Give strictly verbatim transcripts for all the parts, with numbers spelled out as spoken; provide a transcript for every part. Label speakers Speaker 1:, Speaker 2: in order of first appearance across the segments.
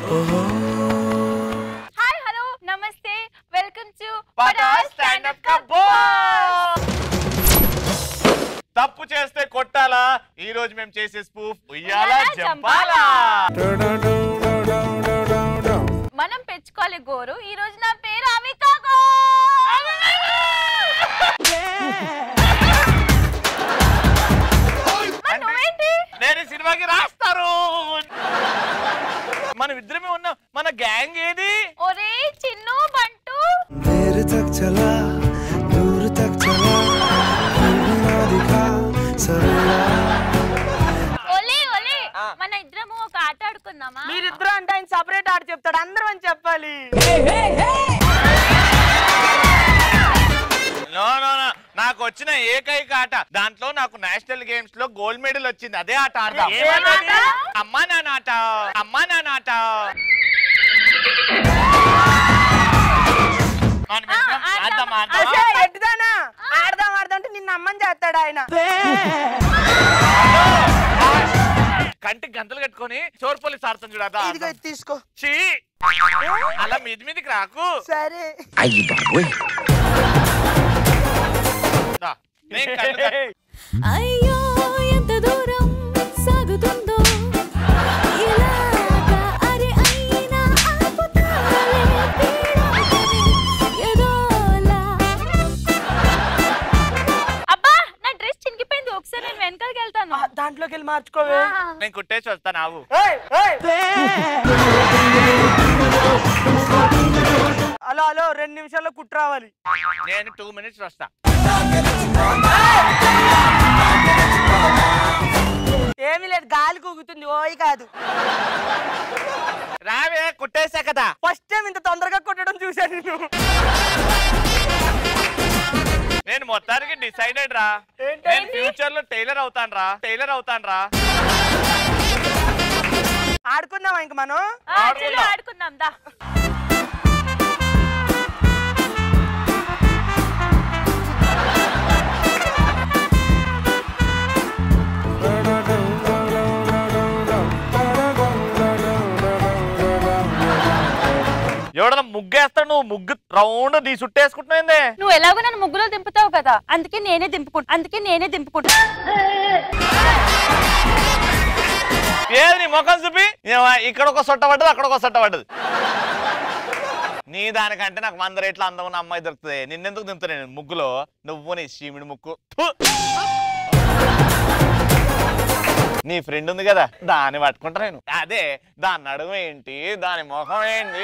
Speaker 1: Hi hello నమస్తే welcome to
Speaker 2: పటా stand up కబోస్. తప్పు చేస్తే కొట్టాలా, ఈ రోజు మేము చేసే స్పూఫ్ ఉయ్యాలా జంపాలా.
Speaker 1: మనం పెంచుకోవాలి గోరు. ఈ రోజు నా పేరు అవికాగో.
Speaker 2: నేను సినిమాకి రాస్తారు. మనం ఇద్దరమే ఉన్నాం. మన గ్యాంగ్ ఏది?
Speaker 1: ఒరే చిన్ను బంటు.
Speaker 3: देर तक चला दूर तक चला ना दिखा सवेरा.
Speaker 1: ఒలే ఒలే మన ఇద్దరము ఒక ఆట ఆడుకుందామా?
Speaker 4: మీరిద్దరు అంటే ఆయన సెపరేట్ ఆట చెప్తాడు, అందరం అని చెప్పాలి.
Speaker 2: నో నో నో, నాకు వచ్చిన ఏకైక ఆట, దాంట్లో నాకు నేషనల్ గేమ్స్ లో గోల్డ్ మెడల్ వచ్చింది. అదే ఆట ఆడదాం. అమ్మా నాన్న ఆట, అమ్మా నాన్న ఆట.
Speaker 4: ఎట్టుదానా ఆడదాం ఆడదాం అంటే నిన్న అమ్మని చేస్తాడు ఆయన.
Speaker 2: కంటికి గంతలు కట్టుకొని చోర్ పోలీస్ ఆడుతాం చూడదా.
Speaker 4: ఇదిగో ఇది తీసుకో.
Speaker 2: చీ, అలా మీది మీదకి రాకు.
Speaker 4: సరే
Speaker 3: అయ్యి బాబోయ్.
Speaker 2: దా, నేను కళ్ళు కట్టు.
Speaker 5: అయ్యో ఎంత దూరం సాగుతుందో ఇలాగా అరే అయినా ఆపుతాలే పీడని ఎదోలా.
Speaker 1: అబ్బా నా డ్రెస్ చినిగిపోయింది, ఒకసారి నేను వెనకాలకి వెళ్తాను.
Speaker 4: దాంట్లోకి వెళ్ళి మార్చుకోవే.
Speaker 2: నేను కుట్టేసి వస్తాను. ఆవు.
Speaker 4: హలో హలో రెండు నిమిషాల్లో కుట్టు రావాలి.
Speaker 2: నేను టూ మినిట్స్ వస్తా.
Speaker 4: ఏమీ లేదు, గాలి కూగుతుంది. ఓయ్ కాదు,
Speaker 2: రావే కుట్టేసా కదా.
Speaker 4: ఫస్ట్ టైం ఇంత తొందరగా కొట్టడం చూశాను నేను.
Speaker 2: నేను మొత్తానికి డిసైడెడ్ రా. నేను ఫ్యూచర్ లో టైలర్ అవుతాను రా, టైలర్ అవుతాను రా.
Speaker 4: ఆడుకుందామా ఇంక మనం?
Speaker 1: ఆడుకుందాం దా.
Speaker 2: ఎవడన్నా ముగ్గేస్తాడు, నువ్వు ముగ్గు రౌండ్ నీ చుట్టేసుకుంటున్నాయిందే.
Speaker 1: నువ్వు ఎలాగో నన్ను ముగ్గులో దింపుతావు కదా, అందుకే నేనే దింపుకుంటా అందుకే నేనే దింపుకుంటా
Speaker 2: ఏది నీ ముఖం చూపి. ఇక్కడ ఒక సొట్ట పడ్డది, అక్కడ ఒక సొట్ట పడ్డది. నీ దానికంటే నాకు వంద రేట్ల అందం ఉన్న అమ్మాయి దొరుకుతుంది. నిన్నెందుకు దింపుతా నేను ముగ్గులో? నువ్వు నీ చీమిడి ముక్కు. నీ ఫ్రెండ్ ఉంది కదా, దాన్ని పట్టుకుంటా నేను. అదే దాని నడుము ఏంటి, దాని ముఖం ఏంటి.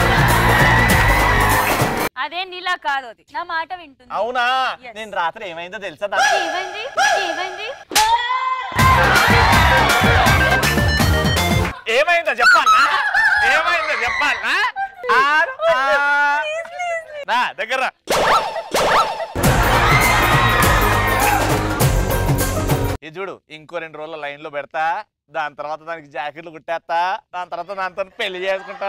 Speaker 1: అదే నీలా కాదు, అది నా మాట వింటుంది.
Speaker 2: అవునా? నేను రాత్రి ఏమైందో తెలుసా?
Speaker 1: ఏమైంది ఏమైంది
Speaker 2: ఏమైందో చెప్పాలా? ఏమైందో చెప్పాలా? నా దగ్గర ఇది చూడు, ఇంకో రెండు రోజుల లైన్ లో పెడతా. దాని తర్వాత దానికి జాకెట్లు కుట్టేస్తా. దాని తర్వాత దాంతో పెళ్లి చేసుకుంటా.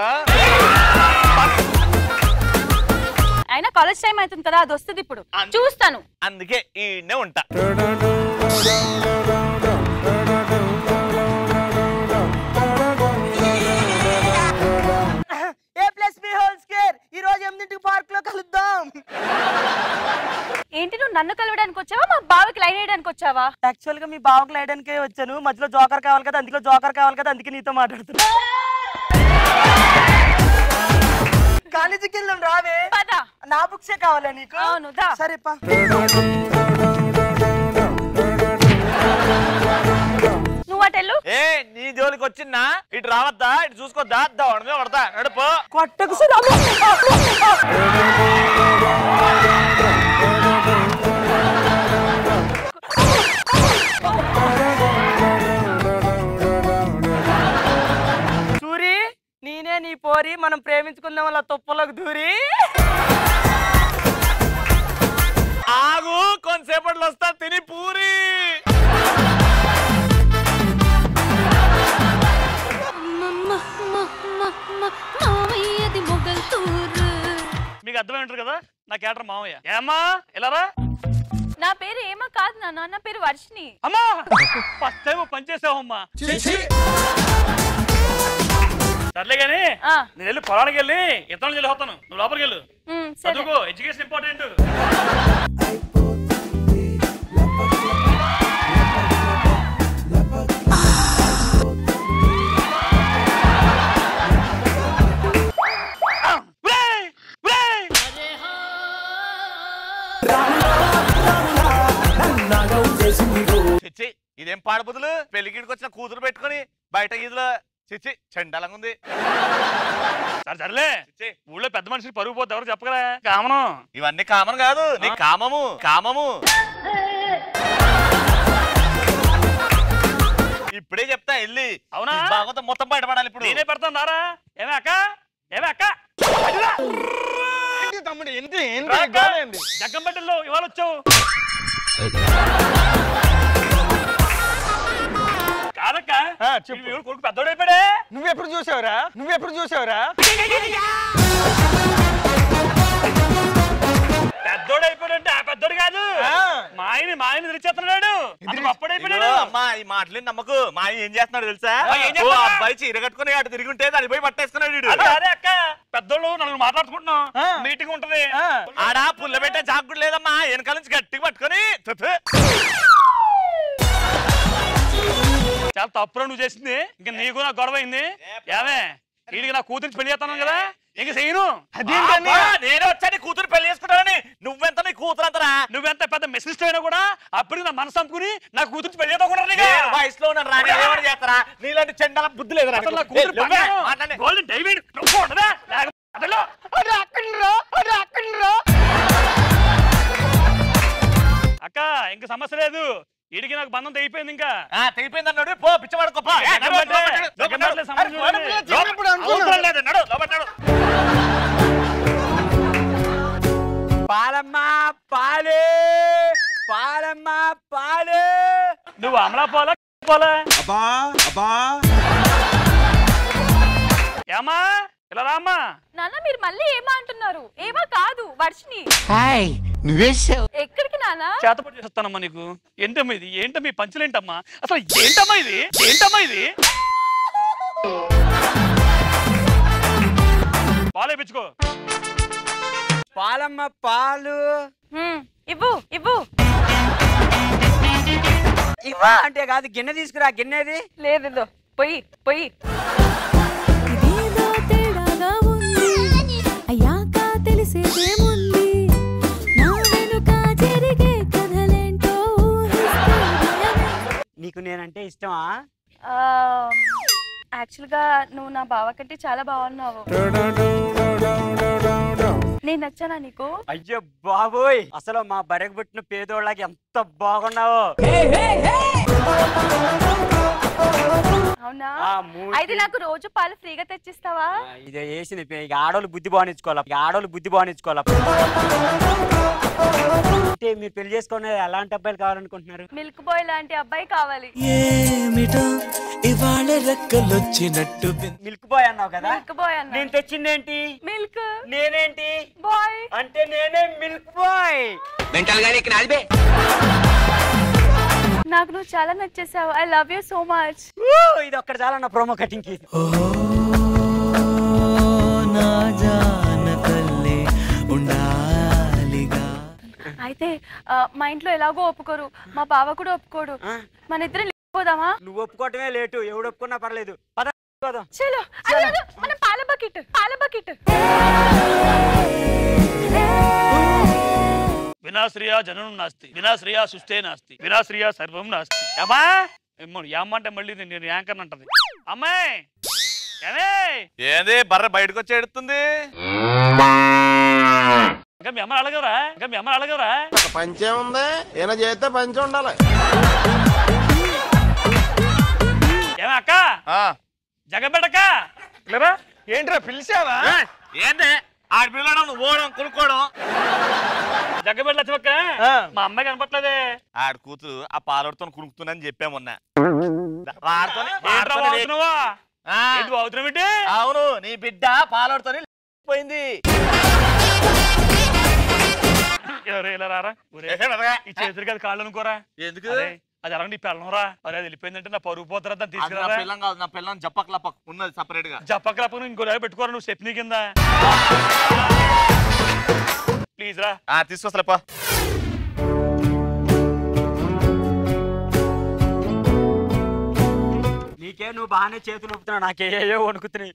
Speaker 1: అయినా కాలేజ్ టైం అవుతుంది కదా, అది వస్తుంది ఇప్పుడు చూస్తాను.
Speaker 2: అందుకే ఈడనే ఉంటా.
Speaker 4: A plus B whole square. ఈ రోజు ఎనిమిదింటికి పార్క్ లో కలుద్దాం.
Speaker 1: ఏంటి, నువ్వు నన్ను కలవడానికి వచ్చావా, మా బావకి లైన్ వేయడానికి వచ్చావా?
Speaker 4: యాక్చువల్ గా మీ బావకు లైడానికే వచ్చాను. మధ్యలో జోకర్ కావాలి కదా, అందులో జోకర్ కావాలి కదా, అందుకే నీతో మాట్లాడుతున్నా. కాలేజీకి వెళ్దాం రావే.
Speaker 1: పద.
Speaker 4: నా బుక్సే కావాలా నీకు?
Speaker 1: అవును దా.
Speaker 4: సరే పా.
Speaker 1: నువ్వు అటెళ్ళు.
Speaker 2: ఏ నీ జోలికి వచ్చిందా? ఇటు రావద్దా, ఇటు చూసుకోద్దా? దవడమే కొడతా, నడుపు.
Speaker 4: కొట్టకు. సూరి, నేనే నీ పోరి, మనం ప్రేమించుకుందాం అలా తుప్పలోకి దూరి.
Speaker 2: ఆగు, కొంతసేపట్లో వస్తా. తిని పూరి. మీకు అర్థమై ఉంటారు కదా నా క్యారెక్టర్ మామయ్య. ఏమ్మా ఎలారా?
Speaker 1: నా పేరు ఏమో కాదు నాన్న, నా పేరు వర్షిని.
Speaker 2: అమ్మా ఫస్ట్ టైం పనిచేసావమ్మా.
Speaker 6: సర్లే గానీ నేను వెళ్ళి పొలానికి వెళ్ళి ఇతరులు వెళ్ళి వస్తాను, నువ్వు లోపలికి వెళ్ళు. చదువుకో, ఎడ్యుకేషన్ ఇంపార్టెంట్.
Speaker 2: చిచ్చి ఇదేం పాడబుదులు, పెళ్లికి వచ్చిన కూతురు పెట్టుకుని బయట గీదులో చిచ్చి చండాలంగా ఉంది.
Speaker 6: సరే సర్లే, ఊళ్ళో పెద్ద మనిషి పరుగు పోతే ఎవరు చెప్పగలరా? కామను.
Speaker 2: ఇవన్నీ కామన్ కాదు, నీ కామము కామము. ఇప్పుడే చెప్తా వెళ్ళి.
Speaker 6: అవునా?
Speaker 2: భాగవతం మొత్తం బయటపడాలి ఇప్పుడు.
Speaker 6: నేనే పెడతాను రారా. ఏమే అక్క, ఏమే అక్క,
Speaker 7: తమ్ముడు ఏంటి
Speaker 6: జగ్గంపేటలో ఇవాళ వచ్చావు? కాదక్క, కొడుకు పెద్దోడైపోయాడే.
Speaker 7: నువ్వెప్పుడు చూసావురా నువ్వెప్పుడు చూసావురా
Speaker 6: పెద్దోడైపోయాడంటే ఆ పెద్దోడు కాదు, మా ఆయన మా ఆయన తెరిచేస్తున్నాడు. అప్పుడైపోయాడు.
Speaker 2: అమ్మా ఈ మాటలు నమ్మకు. మా ఆయన ఏం చేస్తున్నాడు తెలుసా? అబ్బాయి చీర కట్టుకుని అటు తిరిగి ఉంటే దాని పోయి పట్టేసుకున్నాడు.
Speaker 6: అదే అక్క, పెద్దోళ్ళు నలుగురు మాట్లాడుకుంటున్నాం, మీటింగ్ ఉంటది.
Speaker 2: ఆడ పుల్ల పెట్టే జాగ్గుడు లేదమ్మా, వెనకాల నుంచి గట్టిగా పట్టుకొని.
Speaker 6: చాలా తప్పురా నువ్వు చేసింది. ఇంకా నీకు నాకు గొడవ అయింది. ఏమే వీడికి నా కూతురికి పెళ్లి చేస్తాను కదా, ఇంక చేయను.
Speaker 2: నేను వచ్చాను కూతురు పెళ్లి చేసుకుంటానని. నువ్వెంత నీ కూతురు అంతరా?
Speaker 6: నువ్వెంత పెద్ద మెసేజ్ అయినా కూడా అప్పటికి నా మనసు చంపుకుని నా కూతురు పెళ్లి చేద్దాం.
Speaker 2: వయసులో చేస్తారా? నీలాంటి చెండాల బుద్ధి లేదు.
Speaker 6: అక్క ఇంక సమస్య లేదు, వీడికి నాకు బంధం తెగిపోయింది. ఇంకా
Speaker 2: తెగిపోయింది అన్నాడు. పో పిచ్చవాడుకో.
Speaker 7: పాలమ్మా పాలే పాలమ్మా పాలే.
Speaker 6: నువ్వు అమలా పోలా పోలా?
Speaker 3: అబ్బా అబ్బా
Speaker 6: ఏమా ఇలా రామ్మా.
Speaker 1: నాన్న మీరు మళ్ళీ ఏమా అంటున్నారు? ఏమా కాదు, వర్షిని. ఎక్కడికి నాన్న?
Speaker 6: చేతపడి చేస్తానమ్మా నీకు. ఏంటమ్మా ఇది? ఏంటమ్మా ఈ పంచులేంటమ్మా? అసలు ఏంటమ్మా ఇది? ఏంటమ్మా ఇది? పాలేపించుకో.
Speaker 7: పాలమ్మ పాలు
Speaker 1: ఇవ్వు ఇవ్వు.
Speaker 7: ఇవ్వా అంటే కాదు, గిన్నె తీసుకురా. గిన్నెది
Speaker 1: లేదు, పొయ్యి పొయ్యి.
Speaker 5: ఇదేదో తేడాగా ఉంది, అయ్యాక తెలిసేదేముంది, నా వెనుక జరిగే కథలేంటో ఊహిస్తే.
Speaker 7: నీకు నేనంటే ఇష్టమా?
Speaker 1: యాక్చువల్ గా నువ్వు నా బావ కంటే చాలా బాగున్నావు. నేను నచ్చానా నీకు?
Speaker 7: అయ్యో బాబోయ్, అసలు మా బరెకు పుట్టిన పేదోళ్ళకి ఎంత బాగున్నావో.
Speaker 1: అవునా? అయితే నాకు రోజు పాలు ఫ్రీగా తెచ్చిస్తావా?
Speaker 7: ఇదే వేసింది. ఇక ఆడోళ్ళు బుద్ధి బానించుకోవాలి, ఇక ఆడోళ్ళు బుద్ధి బానించుకోవాలి. అంటే మీరు పెళ్లి చేసుకునే ఎలాంటి అబ్బాయిలు కావాలనుకుంటున్నారు?
Speaker 1: మిల్క్ బాయ్ లాంటి అబ్బాయి కావాలి.
Speaker 3: ఏమిటో ఇవాళ రెక్కలొచ్చినట్టు.
Speaker 7: మిల్క్ బాయ్ అన్నావు కదా?
Speaker 1: మిల్క్ బాయ్ అన్నా.
Speaker 7: నేను తెచ్చిందేంటి?
Speaker 1: మిల్క్.
Speaker 7: నేనేంటి?
Speaker 1: బాయ్.
Speaker 7: అంటే నేనే మిల్క్ బాయ్.
Speaker 1: నాకు నువ్వు చాలా నచ్చేసావు. I love you so much.
Speaker 7: ఇది ఒక్కడ చాలా నా ప్రోమో కటింగ్ కి.
Speaker 1: అయితే మా ఇంట్లో ఎలాగో ఒప్పుకోరు, మా బావ కూడా ఒప్పుకోడు. మన ఇద్దరం పోదామా?
Speaker 7: నువ్వు ఒప్పుకోవటమే లేటు, ఎవడు ఒప్పుకున్నా పర్లేదు.
Speaker 1: చలో మన పాల బకెట్ పాల బకెట్.
Speaker 6: వినాశ్రియా జననం నాస్తి, వినాశ్రియా సుష్టే నాస్తి, వినాశ్రియా సర్వం నాస్తి. అమ్మా ఏమంటే మళ్ళీ నేను యాంకర్ అంటది. అమ్మాయి
Speaker 2: ఏంది బర్రె బయటకు వచ్చి ఎడుతుంది?
Speaker 6: ఇంకా మీ అమ్మ అడగరా? ఇంకా మీ అమ్మ అడగరా?
Speaker 8: పంచే ఉంది, ఏమైనా చేస్తే పంచే ఉండాలి.
Speaker 6: ఏమే అక్క, జగబెట్టక్క లేరా?
Speaker 7: ఏంట్రా పిలిచావా?
Speaker 2: ఏంది ఆడ పిల్లడం నువ్వు ఓడం కొనుక్కోవడం?
Speaker 6: జగ్గబెట్ల లక్ష్మక్క మా అమ్మాయి కనపట్లేదే.
Speaker 2: ఆడ కూతురు ఆ పాలతో కురుకుతుందని చెప్పామన్నా. అవును, నీ బిడ్డ పాలతో పోయింది.
Speaker 6: ఇలా రారా, ఈ చేతులు కదా కాళ్ళు అనుకోరా.
Speaker 2: ఎందుకు?
Speaker 6: అది అలాంటి పెళ్ళరా మరి అది వెళ్ళిపోయిందంటే నా పరుగు పోతారా దాన్ని
Speaker 2: అది నా
Speaker 6: తీసుకురా
Speaker 2: పిల్లం కాదు నా పిల్లం జప్పక్లపక్ ఉన్నది సపరేట్ గా.
Speaker 6: జప్పకలపకు ఇంకో రాయి పెట్టుకోరా నువ్వు స్టెప్నీ కింద ప్లీజ్ రా.
Speaker 2: తీసుకొస్తలేపా.
Speaker 7: నీకే నువ్వు బాగానే చేతులు ఊపుతున్నావు, నాకేయో వణుకుతున్నాయి.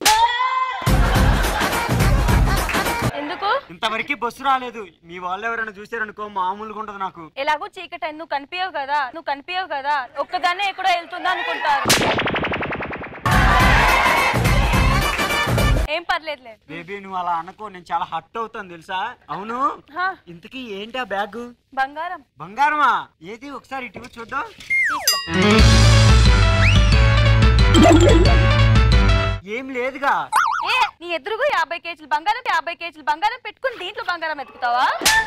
Speaker 1: ఎందుకు
Speaker 7: ఇంతవరకు బస్సు రాలేదు, మీ వాళ్ళు ఎవరైనా చూసారనుకో మామూలుగా ఉండదు నాకు.
Speaker 1: ఎలాగో చీకటి అయింది, నువ్వు కనిపించవు కదా నువ్వు కనిపించవు కదా ఒక్కదాన్నే ఎక్కడో వెళ్తుందా అనుకుంటారు. ఏం పర్లేదులే
Speaker 7: బేబీ నువ్వు అలా అనుకో, నేను చాలా హట్ అవుతాను తెలుసా. అవును
Speaker 1: హా,
Speaker 7: ఇంతకీ ఏంటి ఆ బ్యాగ్?
Speaker 1: బంగారం.
Speaker 7: బంగారమా? ఏది ఒకసారి ఇటు చూద్దాం. ఏం లేదుగా.
Speaker 1: ఏ నీ ఎదురుగా యాభై కేజీలు బంగారం యాభై కేజీలు బంగారం పెట్టుకుని దీంట్లో బంగారం ఎత్తుకుతావా?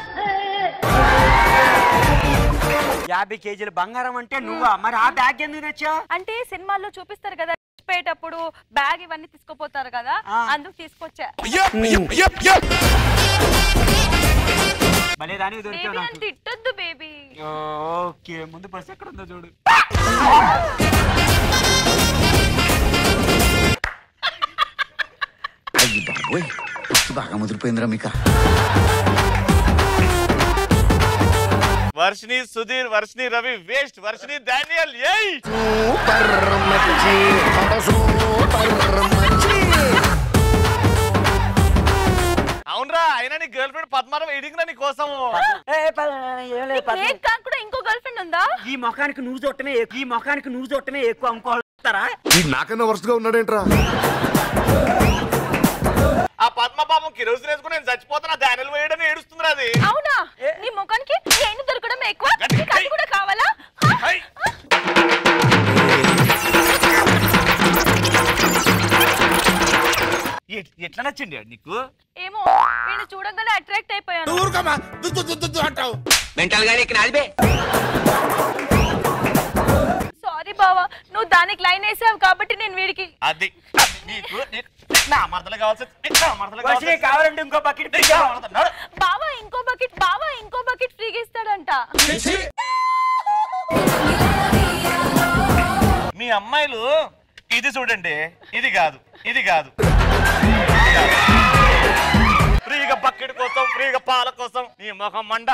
Speaker 7: యాభై కేజీల బంగారం అంటే నువ్వా? మరి ఆ బ్యాగ్ ఎందుకు తెచ్చా?
Speaker 1: అంటే సినిమాల్లో చూపిస్తారు కదా పోయేటప్పుడు బ్యాగ్ ఇవన్నీ తీసుకుపోతారు కదా అందుకు తీసుకొచ్చా.
Speaker 7: భలే దానికి దొరికావు నాకు.
Speaker 1: తిట్టొద్దు బేబీ.
Speaker 7: ఓకే ముందు బస్ ఎక్కడ ఉందో చూడు.
Speaker 9: అయ్యి బాబోయ్ బాగా ముదిరిపోయిందిరా మీక.
Speaker 2: వర్షిని సుధీర్, వర్షిని రవి వేస్ట్, వర్షిని డానియల్ ఏయ్ అవునరా. అయినా నీ గర్ల్ ఫ్రెండ్ పద్మారావు ఎడిగినా నీ కోసం.
Speaker 1: కూడా ఇంకో గర్ల్ ఫ్రెండ్ ఉందా?
Speaker 7: ఈ ముఖానికి నువ్వు చూడటమే ఈ ముఖానికి నువ్వు చూడటమే ఎక్కువ అనుకోతారా?
Speaker 8: నాకన్నా వరుసగా ఉన్నాడేంట్రా?
Speaker 2: ఆ పద్మ పాపం కిరోసిన్ వేసుకుని నేను చచ్చిపోతున్నా డానియల్ వేయడని ఏడుస్తుంది. అది
Speaker 1: అవునా? నీ ముఖానికి ఏను దొరకడం ఎక్కువ, అది కూడా కావాలా?
Speaker 2: ఎట్లా నచ్చింది నీకు?
Speaker 1: ఏమో నేను చూడగానే అట్రాక్ట్ అయిపోయాను. సారీ బావా, నువ్వు దానికి లైన్ వేసావు కాబట్టి నేను వీడికి.
Speaker 2: అది నీకు నా మరదలు కావాల్సి
Speaker 7: కావాలంటే ఇంకో బకెట్
Speaker 1: బావా ఇంకో బకెట్ బావా ఇంకో బకెట్ ఫ్రీగా ఇస్తాడంట.
Speaker 2: మీ అమ్మాయిలు ఇది చూడండి, ఇది కాదు ఇది కాదు ఫ్రీగా బకెట్ కోసం ఫ్రీగా పాల కోసం నీ మొహం మండ.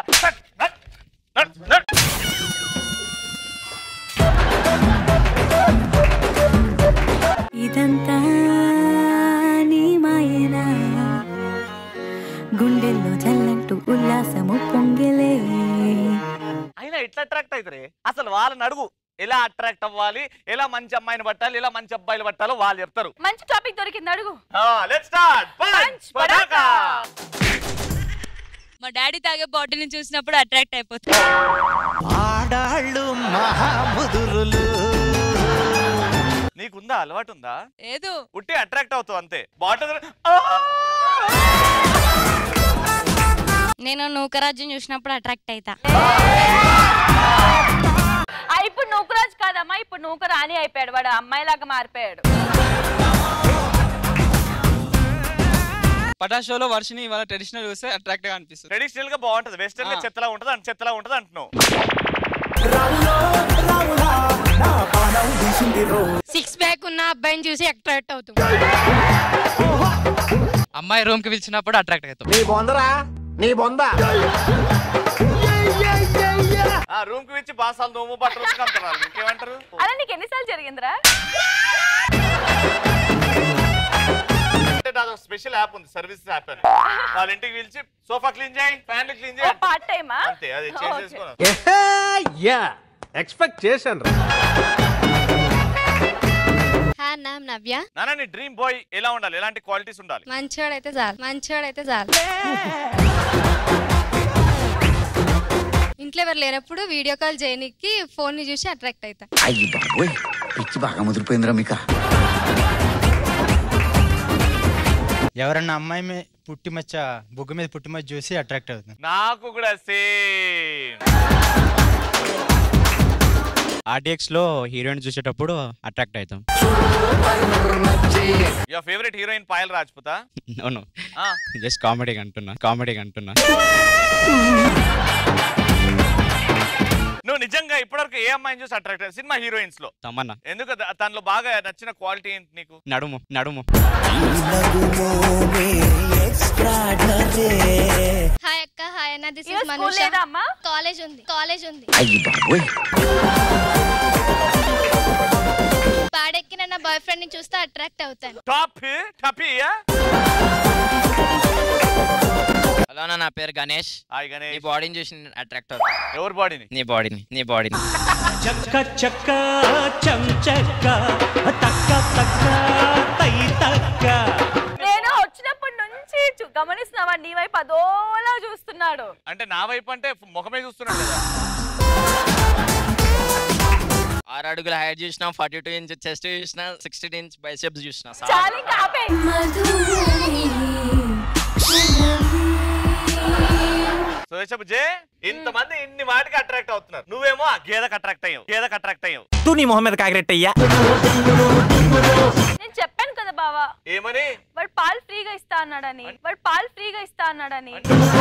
Speaker 5: ఇదంతా నీ మాయనా, గుండెల్లో జల్లంటూ ఉల్లాసము పొంగిలే.
Speaker 2: అయినా ఎట్లా అట్రాక్ట్ అవుతారే అసలు? వాళ్ళని అడుగు ఎలా అట్రాక్ట్ అవ్వాలి, ఎలా మంచి అమ్మాయిని పట్టాలి, ఎలా మంచి అబ్బాయిలు పట్టాలో వాళ్ళు చెప్తారు.
Speaker 1: మంచి టాపిక్ దొరికింది, అడుగు.
Speaker 2: Let's start. పంచ్ పటాకా.
Speaker 10: మా డాడీ తాగే బాటిల్ ని చూసినప్పుడు అట్రాక్ట్ అయిపోతుంది.
Speaker 3: ఆడాళ్ళు మహాముదురులు.
Speaker 2: నీకుందా అలవాటు ఉందా?
Speaker 10: ఏదో
Speaker 2: ఉట్టి అట్రాక్ట్ అవుతావు అంతే. బాటిల్
Speaker 10: నేను నూకరాజ్యం చూసినప్పుడు అట్రాక్ట్ అవుతా.
Speaker 1: ఇప్పుడు నూకరాజు కాదమ్మా, ఇప్పుడు నూక రాణి అయిపోయాడు, వాడు అమ్మాయిలాగా మారిపోయాడు.
Speaker 11: పటా షోలో వర్షిని వాళ్ళ ట్రెడిషనల్ చూస్తే అట్రాక్ట్ గా అనిపిస్తుంది.
Speaker 2: ట్రెడిషనల్ గా బాగుంటది, వెస్టర్న్ గా చెత్తలా ఉంటది అంటే చెత్తలా ఉంటది అంటున్నావు.
Speaker 10: సిక్స్ ప్యాక్ ఉన్న అబ్బాయిని చూసి అట్రాక్ట్ అవుతాం.
Speaker 11: అమ్మాయి రూమ్ కి పిలిచినప్పుడు అట్రాక్ట్ అవుతాం.
Speaker 8: నీ బొందరా నీ బొంద.
Speaker 2: ఆ రూమ్ కి వచ్చి బాసాలు నోము బట్టలు అంటున్నారు, ఇంకేమంటారు?
Speaker 1: అలా నీకు ఎన్నిసార్లు జరిగిందిరా?
Speaker 2: అంటే నాది ఒక స్పెషల్ యాప్ ఉంది, సర్వీస్ యాప్ అని. వాళ్ళ ఇంటికి పిలిచి సోఫా క్లీన్ చేయి, ఫ్యాన్లు క్లీన్ చేయి,
Speaker 1: పార్ట్ టైమా?
Speaker 2: అంతే. అది చేంజ్ చేసుకో.
Speaker 8: ఎక్స్పెక్ట్ చేశాను.
Speaker 10: నవ్య
Speaker 2: నాన్న నీ డ్రీమ్ బాయ్ ఎలా ఉండాలి, ఎలాంటి క్వాలిటీస్ ఉండాలి?
Speaker 10: మంచోడైతే చాలు మంచోడైతే చాలు. ఇంట్లో ఎవరు లేనప్పుడు వీడియో కాల్ చేయడానికి ఫోన్ ని చూసి అట్రాక్ట్ అవుతా.
Speaker 9: అయ్యి బాబోయ్ పిచ్చి బాగా ముదిరిపోయిందిరా మీక.
Speaker 12: ఎవరన్నా అమ్మాయి మీద పుట్టి మచ్చ బుగ్గ మీద పుట్టి మచ్చ చూసి అట్రాక్ట్ అవుతుంది.
Speaker 2: నాకు కూడా సేమ్.
Speaker 13: ఆర్టీఎక్స్ లో హీరోయిన్ చూసేటప్పుడు అట్రాక్ట్ అవుతాం.
Speaker 2: యువర్ ఫేవరెట్ హీరోయిన్ పాయల్ రాజ్పుతా?
Speaker 13: నో నో జస్ట్ కామెడీ అంటున్నా కామెడీ అంటున్నా.
Speaker 2: నువ్వు నిజంగా ఇప్పటివరకు ఏ అమ్మాయిని చూసి అట్రాక్ట్ అయ్యావు సినిమా హీరోయిన్స్ లో?
Speaker 13: తమన్నా.
Speaker 2: ఎందుకు ద- తనలో బాగా నచ్చిన క్వాలిటీ ఏంటి నీకు?
Speaker 13: నడుము నడుము
Speaker 10: హాయ్ అక్క హాయ్ అన్న దిస్
Speaker 1: ఈరోజు
Speaker 10: ఇస్
Speaker 1: స్కూల్
Speaker 10: మనూష
Speaker 1: లేదా అమ్మా?
Speaker 10: కాలేజ్ ఉంది కాలేజ్ ఉంది
Speaker 9: అయ్యి బాబోయ్
Speaker 10: పాడెక్కిన నా బాయ్ ఫ్రెండ్ ని చూస్తే అట్రాక్ట్ అవుతాను.
Speaker 2: టాప్ టపియా?
Speaker 14: హలో అన్న, నా పేరు గణేష్.
Speaker 2: హాయ్ గణేష్.
Speaker 14: నీ బాడీని చూసి అట్రాక్ట్ అవుతా.
Speaker 2: ఎవరి బాడీని?
Speaker 14: నీ బాడీని నీ బాడీని
Speaker 3: చక్క చక్క చం చక్క తక్క తక్క తై తక్క.
Speaker 1: నేను వచ్చినప్పటి నుంచి చూ- గమనిస్తున్నావా నీ వైపు అదోలా చూస్తున్నాడు.
Speaker 2: అంటే నా వైపు అంటే ముఖమే చూస్తున్నాడు కదా.
Speaker 14: ఆరు అడుగుల హైట్ చూసినా, ఫార్టీ టూ ఇంచ్ చెస్ట్ చూసినా, సిక్స్టీన్ ఇంచ్ బైసెప్స్ చూసినా.
Speaker 1: చాలు ఇంకా ఆపే.
Speaker 2: సో చెప్పు జే, ఇంతమంది ఇన్ని వాటికి అట్రాక్ట్ అవుతున్నారు, నువ్వేమో ఆ గేదకు అట్రాక్ట్ అయ్యావు గేదకు అట్రాక్ట్ అయ్యావు
Speaker 7: తూ నీ మొహం మీద కాకిరెట్టయ్యా.
Speaker 1: నేను చెప్పాను కదా బావా,
Speaker 2: ఏమని?
Speaker 1: వాడు పాలు ఫ్రీగా ఇస్తా అన్నాడని వాడు పాలు ఫ్రీగా ఇస్తా అన్నాడని.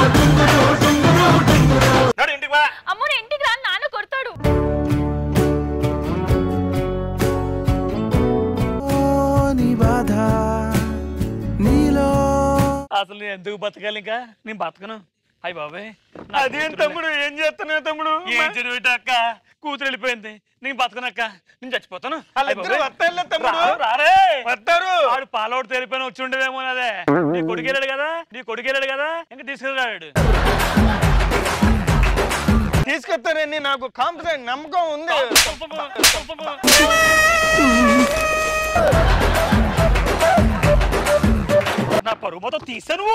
Speaker 1: అమ్మో నేను ఇంటికి రా, నాన్న కొడతాడు.
Speaker 6: అసలు నేను ఎందుకు బతకాలి ఇంకా? నేను బతకను. అయ్యి బాబాయ్, అదేం తమ్ముడు ఏం చేస్తున్నావు తమ్ముడు? ఏం చదివేట అక్క, కూతురు వెళ్ళిపోయింది, నేను బతకనక్క, నేను చచ్చిపోతాను. రారే వస్తారు. వాడు పాలోడు తెలిపోయిన వచ్చి ఉండేదేమో. అదే నీ కొడుకు వెళ్ళాడు కదా, నీ కొడుకు వెళ్ళాడు కదా, ఇంకా తీసుకెళ్ళాడు.
Speaker 15: తీసుకొస్తారని నాకు కాంపిటెంట్ నమ్మకం ఉంది.
Speaker 6: నా పరువు మొత్తం తీసా నువ్వు.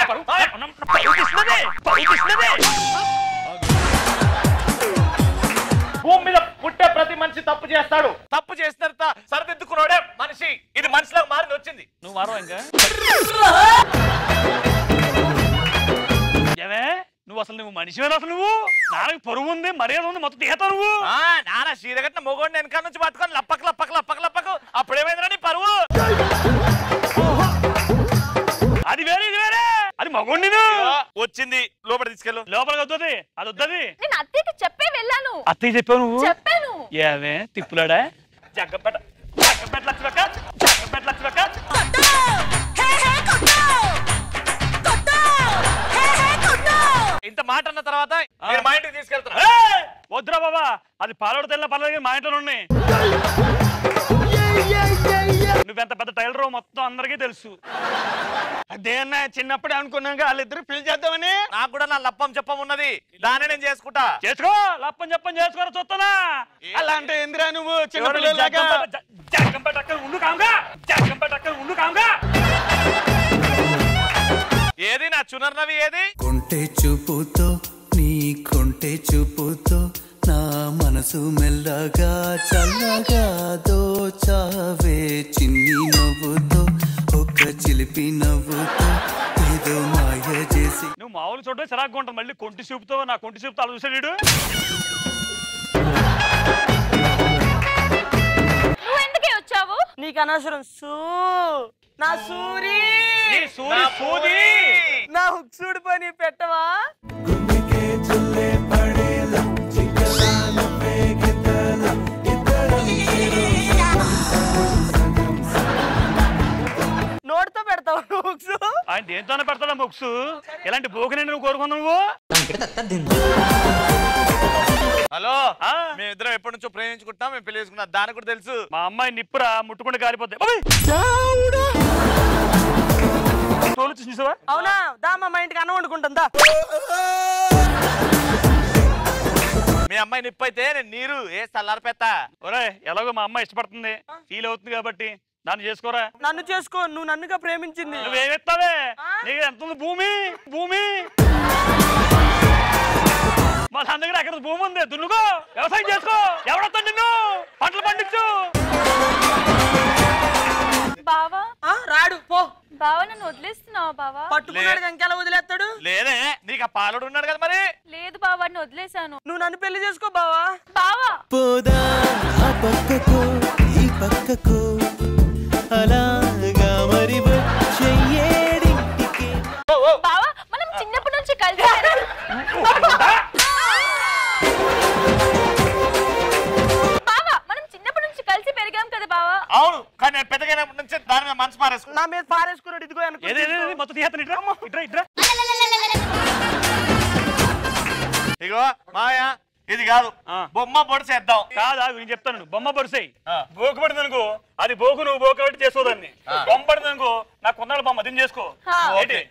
Speaker 2: భూమి మీద పుట్టే ప్రతి మనిషి తప్పు చేస్తాడు. తప్పు చేసిన తర్వాత సరిదిద్దుకున్నాడే మనిషి. ఇది మనిషిలో మారి వచ్చింది.
Speaker 6: నువ్వు మారవా ఇంకా? ఏమే నువ్వు అసలు నువ్వు మనిషివేనా? అసలు నువ్వు నాన్నకి పరువు ఉంది, మర్యాద ఉంది, మొత్తం తీస్తావు నువ్వు.
Speaker 2: నాన్న చీరగట్టిన మొగోడిని వెనకాల నుంచి పట్టుకొని లప్పకు లప్పకు లప్పకు లప్పకు అప్పుడేమైందిరా నీ పరువు?
Speaker 6: అది వేరే ఇది వేరే. అది మగోండి
Speaker 2: వచ్చింది లోపల తీసుకెళ్ళు.
Speaker 6: లోపలికి వద్దది, అది వద్దది.
Speaker 1: నేను అత్తయ్యకి చెప్పే వెళ్ళాను.
Speaker 6: అత్తయ్య చెప్పావు నువ్వు?
Speaker 1: చెప్పాను.
Speaker 6: ఏమే తిప్పులాడా? జగ్గపెట్ట జగ్గపెట్ట లక్ష్మక్క జగ్గపెట్ట లక్ష్మక్క.
Speaker 2: ఇంత మాట అన్న తర్వాత నేను మా ఇంటికి తీసుకెళ్తున్నా.
Speaker 6: వద్దురా బాబా, అది పాలడు తెల్ల పర్లేదు, మా ఇంట్లో ఉన్నాయి. నువ్వెంత పెద్ద టైలర్ మొత్తం అందరికీ తెలుసు.
Speaker 15: అదే అన్న చిన్నప్పుడే అనుకున్నాక వాళ్ళిద్దరు పెళ్లి చేద్దామని.
Speaker 2: నాకు కూడా నా లప్పం చెప్పం ఉన్నది, దాన్ని నేను చేసుకుంటా.
Speaker 6: చేసుకో, లప్పం చెప్పం చేసుకోరా చూస్తానా.
Speaker 15: అలా అంటే ఎందురా నువ్వు చిన్నపిల్లలాగా?
Speaker 6: ఉండు కాంగా జగ్గంపేట ఉండు కాంగా.
Speaker 2: ఏది నా చునర్నవి ఏది?
Speaker 3: కొంటె చూపుతో నీ కొంటె చూపుతో నా మనసు మెల్లగా చల్లగా దోచావే చిన్ని నవ్వుతో ఒక చిలిపి నవ్వుతో ఏదో మాయ చేసి.
Speaker 6: నువ్వు మామూలు చూడడం చిరాకు ఉంటావు, మళ్ళీ కొంటి చూపుతో నా కొంటి చూపుతో అలా చూసాడు.
Speaker 1: నువ్వు ఎందుకే వచ్చావు?
Speaker 4: నీకు అనవసరం. సూ నా సూరి నా హుక్సుడు పని పెట్టవా? నోటితో పెడతావు హుక్స్?
Speaker 6: ఆయన దేంతోనే పెడతాడా బుక్స్? ఇలాంటి బోకిని నువ్వు కోరుకున్నావు నువ్వు?
Speaker 2: హలో, మేమిద్దరం ఎప్పటి నుంచో ప్రేమించుకుంటాం, మేము పెళ్లి చేసుకున్నాం, దానికి కూడా తెలుసు.
Speaker 6: మా అమ్మాయి నిప్పురా ముట్టుకుంటే కాలిపోద్ది. చూసావా?
Speaker 4: అవునా, దా మా ఇంటికి అన్నం వండుకుంటుందా?
Speaker 2: మీ అమ్మాయి నిప్పు అయితే నేను నీరు ఏ చల్లారిపెత్త.
Speaker 6: ఒరే ఎలాగో మా అమ్మాయి ఇష్టపడుతుంది, ఫీల్ అవుతుంది కాబట్టి దాన్ని చేసుకోరా.
Speaker 4: నన్ను చేసుకో, నువ్వు నన్నుగా ప్రేమించింది.
Speaker 6: నువ్వేమిస్తావే? నీకు ఎంత ఉంది భూమి? భూమి మా దాని దగ్గర ఎక్కడ భూమి ఉంది, దున్నుకో, వ్యవసాయం చేసుకో. ఎవడొస్తాడు నిన్ను? పంటలు పండించు.
Speaker 1: బావా
Speaker 4: రాడు పో.
Speaker 1: బావా నన్ను వదిలేస్తున్నావా? బావా
Speaker 4: పట్టుకున్నాడు ఇంకెలా వదిలేస్తాడు?
Speaker 2: లేదే, నీకు ఆ పాలుడు ఉన్నాడు కదా మరి.
Speaker 1: లేదు బావా, నేను వదిలేశాను.
Speaker 4: నువ్వు నన్ను పెళ్లి చేసుకో బావా.
Speaker 1: బావా
Speaker 3: పోదా ఆ పక్కకు ఈ పక్కకు అలాగా మరి వచ్చేడింటికి.
Speaker 1: బావా మనం చిన్నప్పటి నుంచి కలిసి
Speaker 4: అనుకుంటున్నాను.
Speaker 6: మొత్తం తీయత్తని ఇట్రా ఇట్రా ఇట్రా
Speaker 2: ఇగో మాయా ఇది కాదు బొమ్మ పొడిసేద్దాం.
Speaker 6: కాదా నేను చెప్తాను. బొమ్మ పొడిసేయి. బోకు పడింది అనుకో అది బోకు నువ్వు బోకు పెట్టి చేసుకోదాన్ని. బొమ్మ పడింది అనుకో నాకు కొన్నాళ్ళు బొమ్మ దీన్ని చేసుకో. ఏంటి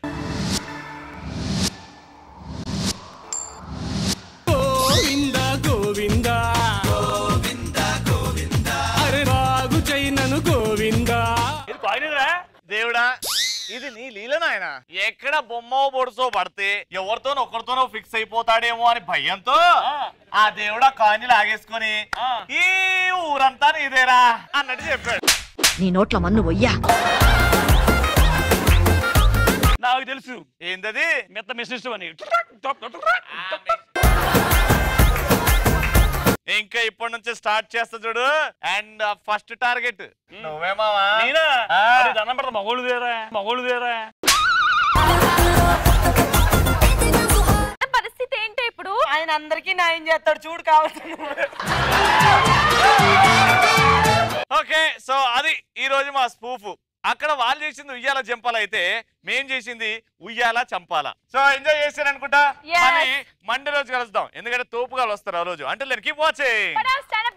Speaker 3: గోవిందా గోవిందా గోవిందా గోవిందా అరే రాగు చైనను గోవిందా.
Speaker 6: ఇది కాయినరా
Speaker 2: దేవుడా ఇది నీ లీల నాయన. ఎక్కడ బొమ్మ పొడుసో పడితే ఎవరితోనో ఒకరితోనో ఫిక్స్ అయిపోతాడేమో అని భయంతో ఆ దేవుడా కాయిన్ లాగేసుకొని ఈ ఊరంతా నీదేరా అన్నట్టు చెప్పాడు.
Speaker 16: నీ నోట్ల మన్ను వయ్యా.
Speaker 6: నాకు తెలుసు
Speaker 2: ఏంటది
Speaker 6: మెత్త మెసేజ్ అని.
Speaker 2: ఇంకా ఇప్పటి నుంచి స్టార్ట్ చేస్తా చూడు. అండ్ ఫస్ట్ టార్గెట్ నువ్వే మావా.
Speaker 6: నేనా దండం పెడతా. మగోళ్ళు వేరా మగోళ్ళు వేరా.
Speaker 1: పరిస్థితి ఏంటి ఇప్పుడు?
Speaker 4: ఆయన అందరికీ న్యాయం చేస్తాడు చూడు కావాల్సిన.
Speaker 2: ఓకే సో అది ఈ రోజు మా స్పూఫ్. అక్కడ వాళ్ళు చేసింది ఉయ్యాల చంపాల అయితే మేం చేసింది ఉయ్యాల చంపాల. సో ఎంజాయ్ చేశారు అనుకుంటా. మండే రోజు కలుద్దాం ఎందుకంటే తోపుగాలు వస్తారు ఆ రోజు. అంటే కీప్ వాచింగ్.